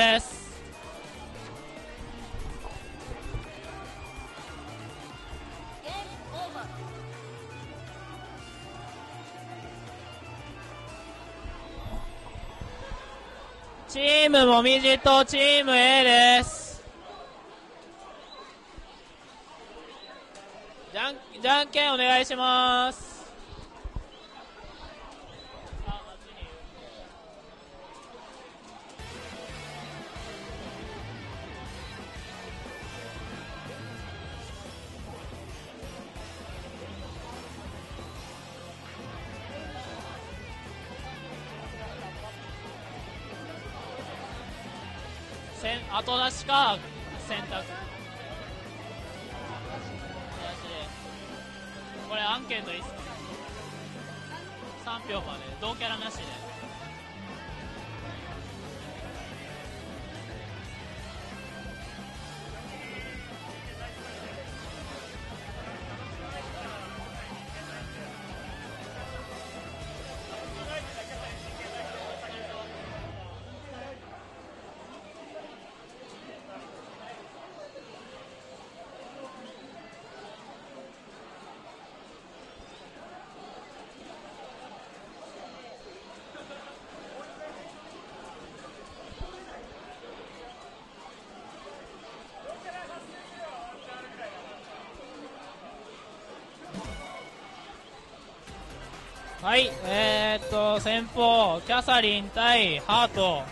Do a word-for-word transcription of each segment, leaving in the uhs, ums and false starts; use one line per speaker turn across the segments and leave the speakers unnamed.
です。チームもみじとチーム A です。じゃんじゃんけんお願いします。後出しか選択。これアンケートいいっすか。さん票まで同キャラなしで。はい、えー、っと先方キャサリン対ハート。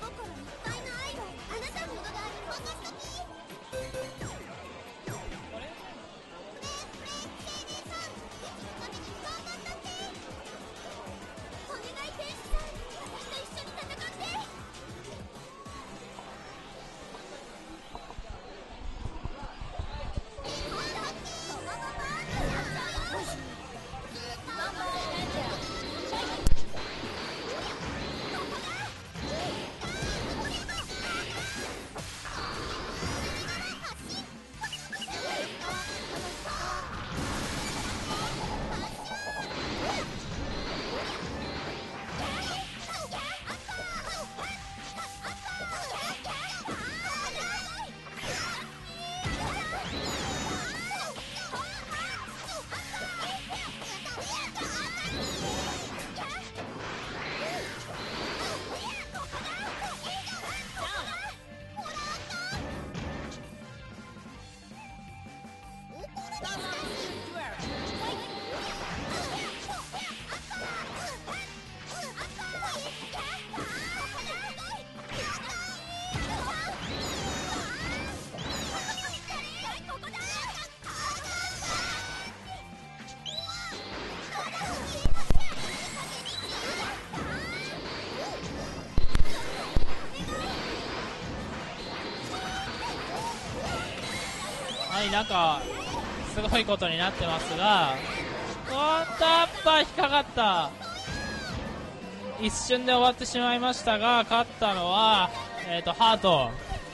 はい、なんかすごいことになってますが、おっとアッパー引っかかった。一瞬で終わってしまいましたが、勝ったのは、えーと、ハート。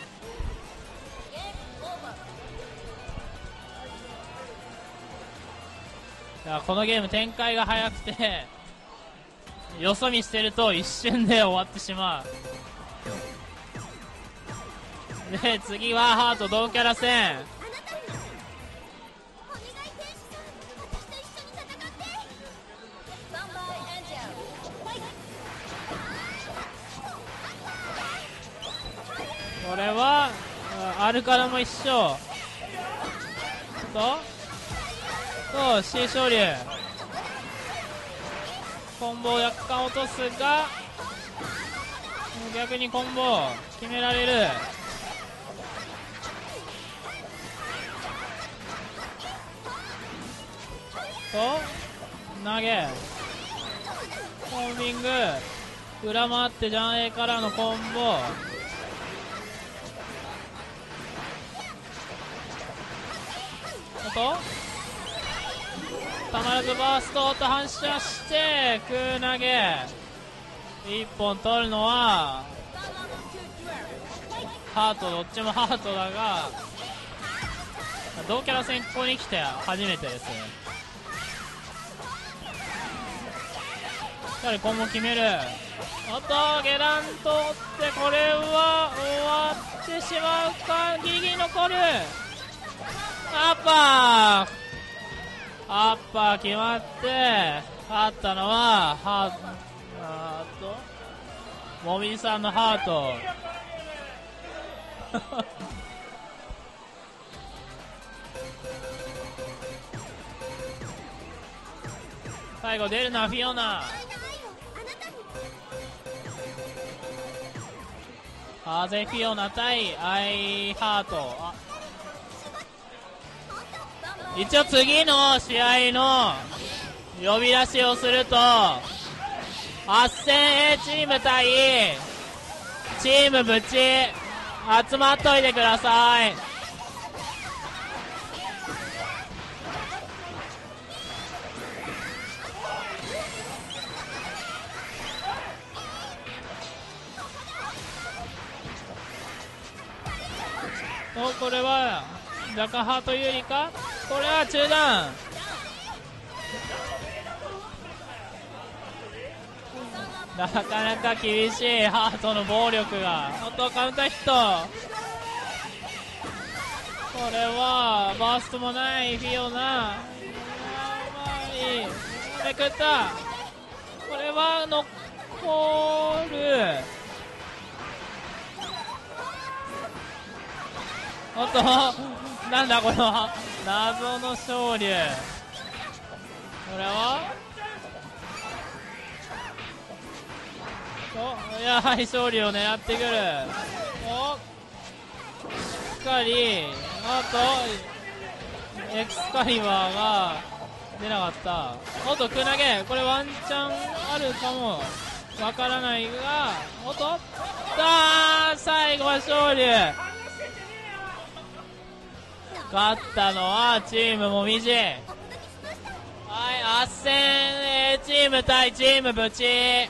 いや、このゲーム展開が早くてよそ見してると一瞬で終わってしまう。で次はハート同キャラ戦。これはアルカナも一緒とと C 昇竜コンボを若干落とすが、逆にコンボ決められる。と投げコンビング裏回ってジャン A からのコンボ。とたまらずバーストと反射して空投げいっぽん取るのはハート。どっちもハートだが同キャラ先行に来て初めてですね。しっかりコンボ決める。あと下段取ってこれはしまうか。ギリギリ残る。アッパーアッパー決まって、勝ったのはハート、あーともみじさんのハート最後出るのはフィオナ。ハゼフィオナ対アイハート。あ、一応次の試合の呼び出しをすると、はっせんエー チーム対チームブチ集まっといてください。お、これは若干ハート有利か。これは中断。なかなか厳しいハートの暴力が。あとカウンターヒット。これはバーストもないフィオナ。やばい。めくった。これは残る。おっと、なんだこの謎の昇竜。これはお、やはり昇竜を狙ってくる。お、しっかり。あとエクスカリバーが出なかった。おっと、ク投げ。これワンチャンあるかもわからないが、おっと、あー、最後は昇竜。勝ったのはチームもみじ。はい、あっせんエーチーム対チームブチ。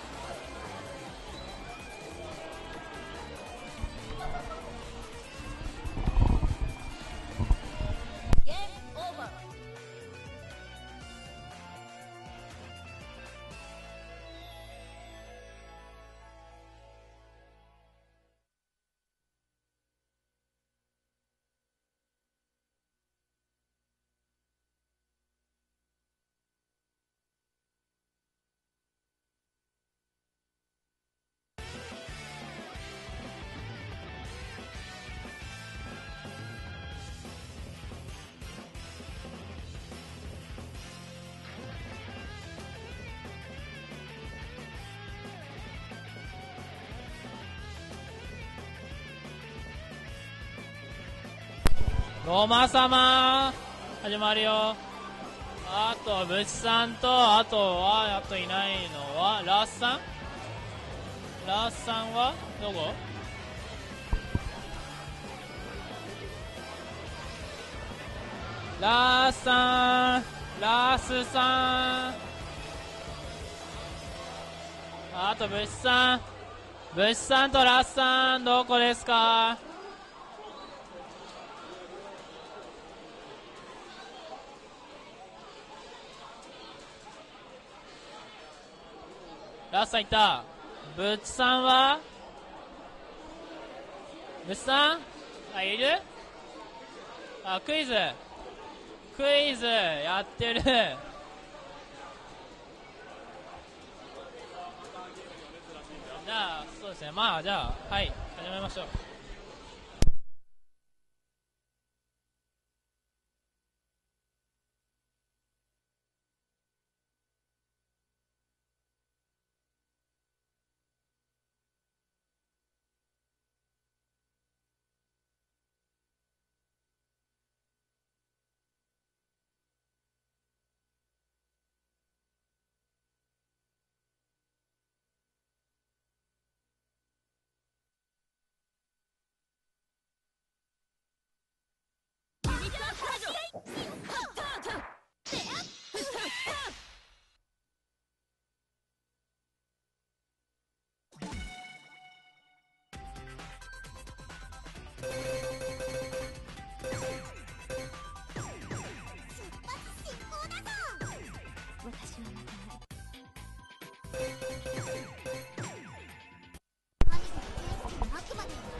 ロマ様始まるよ。あとブチさんと、あとはあといないのはラスさん。ラスさんはどこ。ラスさん、ラスさん、あとブチさん、ブチさんとラスさんどこですか。ラスさんいた。ブチさんはブチさん、あ、いる。あ、クイズクイズやってる。じゃあそうですね、まあじゃあはい始めましょう。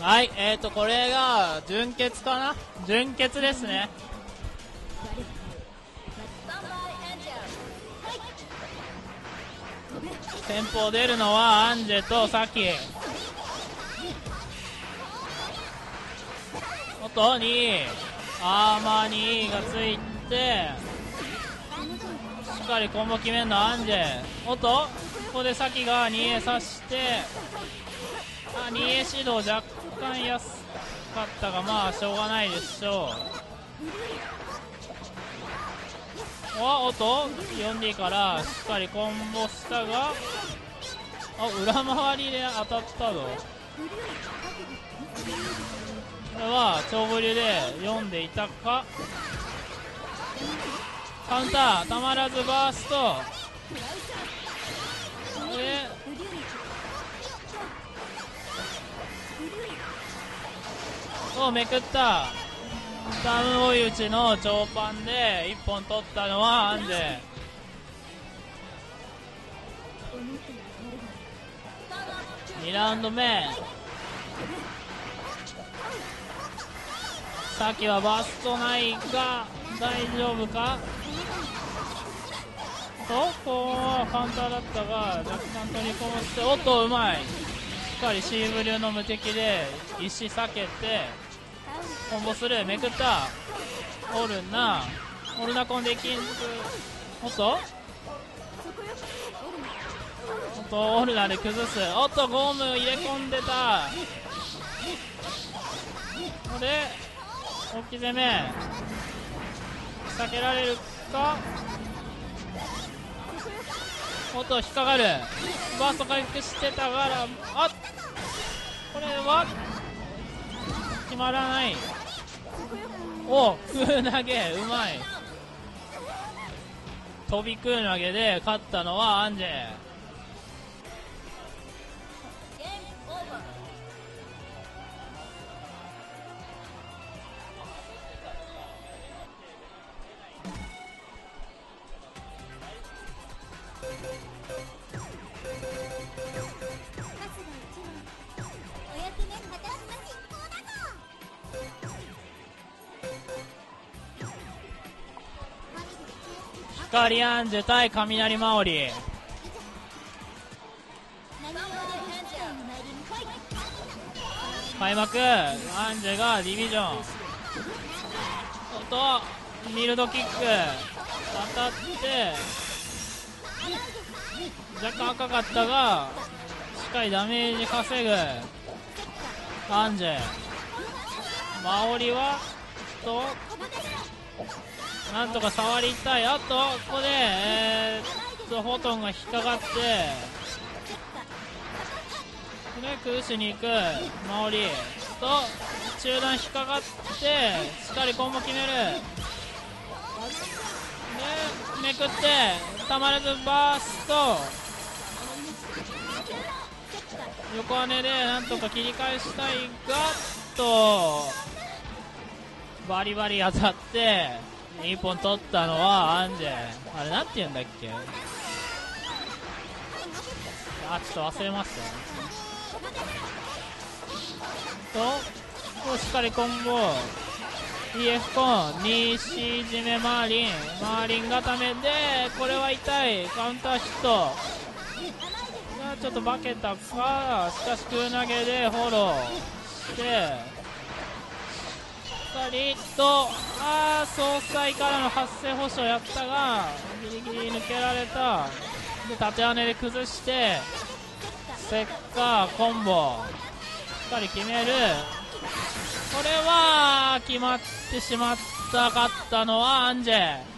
はい、えーと、これが、準決かな、準決ですね。先方出るのはアンジェとサキ。おっとにアーマーにがついてしっかりコンボ決めるのアンジェ。おっとここでサキがにエ刺して、あ にエ 指導若干安かったが、まあしょうがないでしょう。おっと よんディー からしっかりコンボしたが、あ裏回りで当たったぞ。これは超ブリで読んでいたか。カウンターたまらずバーストで、をめくったダウン追い打ちの長パンでいっぽん取ったのはアンジェ。にラウンド目、さっきはバーストないが大丈夫かと、こうはカウンターだったが若干取り込ませて、おっとうまい、しっかりシーブ流の無敵で石避けてコンボする。めくったオルナ、オルナコンできんず、おっとおっとオルナで崩す。おっとゴム入れ込んでた。これ大き攻め避けられるか。おっと引っかかる。バースト回復してたから、あっこれは決まらない。お空投げうまい。飛び空投げで勝ったのはアンジェ。光アンジュ対雷マオリ。開幕アンジュがディビジョン、おっとミルドキック当たって若干赤かったがしっかりダメージ稼ぐアンジュ。マオリはとなんとか触りたい。あとここで、えー、っとフォトンが引っかかって、これ崩しに行くマオリと中段引っかかってしっかりコンボ決める。でめくってたまらずバースト横跳ねでなんとか切り返したいが、とバリバリ当たっていっぽん取ったのはアンジェ。あれなんて言うんだっけ、あちょっと忘れましたと、しっかりコンボ イーエフ コンにシ締めマーリン、マーリン固めでこれは痛いカウンターヒット、ちょっと化けたか。しかし空投げでフォローしてしっかりと、あー総裁からの発生保障やったがギリギリ抜けられた。で縦跳ねで崩してセッカーコンボしっかり決める。これは決まってしまったかったのはアンジェ。